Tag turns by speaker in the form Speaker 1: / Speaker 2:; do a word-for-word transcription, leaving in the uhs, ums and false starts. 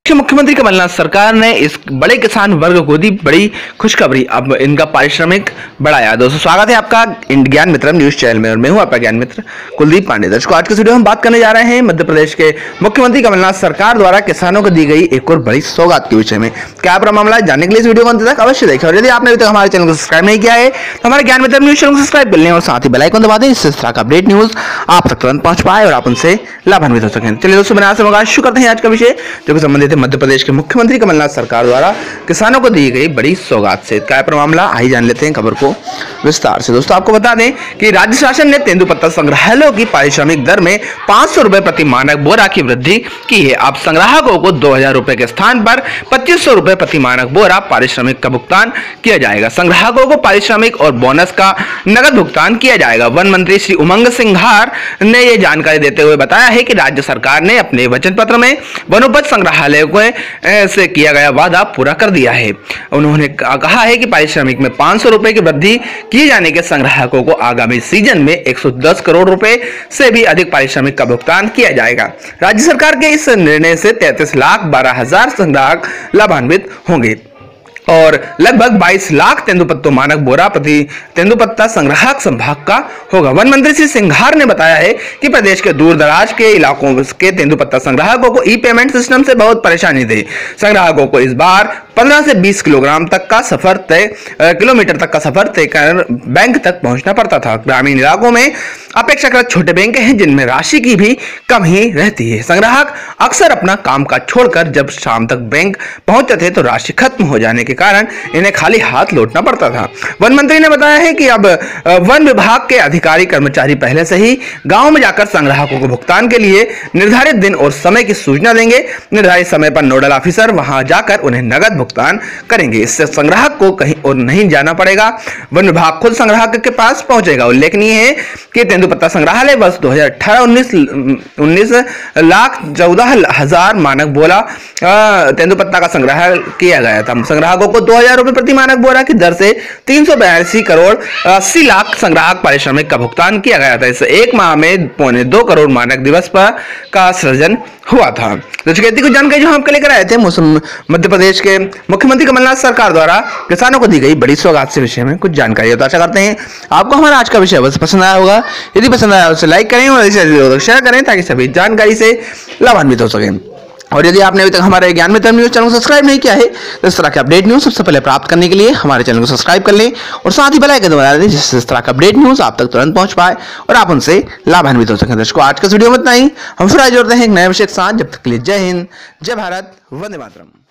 Speaker 1: मुख्यमंत्री कमलनाथ सरकार ने इस बड़े किसान वर्ग को दी बड़ी खुशखबरी। अब इनका पारिश्रमिक बढ़ाया। दोस्तों स्वागत है आपका ज्ञान मित्र न्यूज चैनल में और मैं हूं आपका ज्ञान मित्र कुलदीप पांडे। दर्शकों आज के वीडियो हम बात करने जा रहे हैं मध्य प्रदेश के मुख्यमंत्री कमलनाथ सरकार द्वारा किसानों को दी गई एक और बड़ी सौगात के विषय में। क्या पूरा मामला जानने के लिए इस वीडियो को अंत तक अवश्य देखें और यदि आपने अभी तक हमारे चैनल को सब्सक्राइब नहीं किया है तो हमारे ज्ञान मित्र न्यूज चैनल को सब्सक्राइब कर लें और साथ ही बेल आइकन दबा दें, इससे इस तरह का अपडेट न्यूज आप तक तुरंत पहुंच पाए और आप उनसे लाभान्वित हो सकें। चलिए दोस्तों बिना समय शुरू करते हैं आज का विषय जो कि संबंधित है मध्य प्रदेश के मुख्यमंत्री कमलनाथ सरकार द्वारा किसानों को दी गई बड़ी सौगात से। क्या पर मामला आइए जान लेते हैं खबर को विस्तार से। दोस्तों आपको बता दें कि राज्य शासन ने तेंदुपत्ता संग्रहालयों की पारिश्रमिक दर में पांच सौ रुपए प्रति मानक बोरा की वृद्धि की है। अब संग्राहकों को दो हजार रुपए के स्थान पर पच्चीस सौ रुपए प्रति मानक बोरा पारिश्रमिक का भुगतान किया जाएगा। संग्राहकों को पारिश्रमिक और बोनस का नगद भुगतान किया जाएगा। वन मंत्री श्री उमंग सिंघार ने यह जानकारी देते हुए बताया है कि राज्य सरकार ने अपने वचन पत्र में वनोपज संग्रहालयों को से किया गया वादा पूरा कर दिया है। उन्होंने कहा है कि पारिश्रमिक में पांच सौ रुपए की वृद्धि किए जाने के संग्राहकों को आगामी सीजन में एक सौ दस करोड़ रुपए से भी अधिक पारिश्रमिक का भुगतान किया जाएगा। राज्य सरकार के इस निर्णय से तैंतीस लाख बारह हजार संग्राहक लाभान्वित होंगे और लगभग बाईस लाख तेंदुपत्तों मानक बोरा प्रति तेंदुपत्ता संग्राहक संभाग का होगा। वन मंत्री श्री सिंघार ने बताया है कि प्रदेश के दूर दराज के इलाकों के तेंदुपत्ता संग्राहकों को ई पेमेंट सिस्टम से बहुत परेशानी थी। संग्राहकों को इस बार पंद्रह से बीस किलोग्राम तक का सफर तय किलोमीटर तक का सफर तय कर बैंक तक पहुंचना पड़ता था। ग्रामीण इलाकों में अपेक्षाकृत छोटे बैंक हैं जिनमें राशि की भी कम ही रहती है। संग्राहक अक्सर अपना काम काज छोड़कर जब शाम तक बैंक पहुंचते थे तो राशि खत्म हो जाने के कारण इन्हें खाली हाथ लौटना पड़ता था। वन मंत्री ने बताया है कि अब वन विभाग के अधिकारी कर्मचारी पहले से ही गांव में जाकर संग्राहकों को भुगतान के लिए निर्धारित दिन और समय की सूचना देंगे। निर्धारित समय पर नोडल ऑफिसर वहां जाकर उन्हें नगद भुगतान करेंगे। इससे संग्राहक को कहीं और नहीं जाना पड़ेगा। वन विभाग खुद संग्राहक के पास पहुंचेगा। उल्लेखनीय है कि तेंदुपत्ता संग्रहालय वर्ष दो हजार अठारह उन्नीस उन्नीस लाख चौदह हजार मानक बोरा तेंदुपत्ता का संग्रह किया गया था। संग्राहकों को दो हजार रुपए प्रति मानक बोरा की दर से तीन सौ बयासी करोड़ अस्सी लाख संग्राहक पारिश्रमिक का भुगतान किया गया था। इससे एक माह में पौने दो करोड़ मानक दिवस पर का सृजन हुआ था। तो कुछ जानकारी जो हम आपके लेकर आए थे मध्य प्रदेश के मुख्यमंत्री कमलनाथ सरकार द्वारा किसानों को दी गई बड़ी सौगात से विषय में कुछ जानकारी है। तो आशा करते हैं आपको हमारा आज का विषय बस पसंद आया होगा। यदि पसंद आया तो लाइक करें और इसे शेयर करें ताकि सभी जानकारी से लाभान्वित हो सकें। और यदि आपने अभी तक हमारे ज्ञान मित्र न्यूज चैनल को सब्सक्राइब नहीं किया है तो इस तरह के अपडेट न्यूज सबसे पहले प्राप्त करने के लिए हमारे चैनल को सब्सक्राइब कर लें और साथ ही बेल आइकन दबा दें जिससे इस तरह का अपडेट न्यूज आप तक तुरंत पहुंच पाए और आप उनसे लाभान्वित हो सकें। दर्शकों आज के वीडियो में इतना ही। हम फिर आज जोड़ते हैं एक नए विषय के साथ। जब तक के लिए जय हिंद, जय भारत, वंदे मातरम।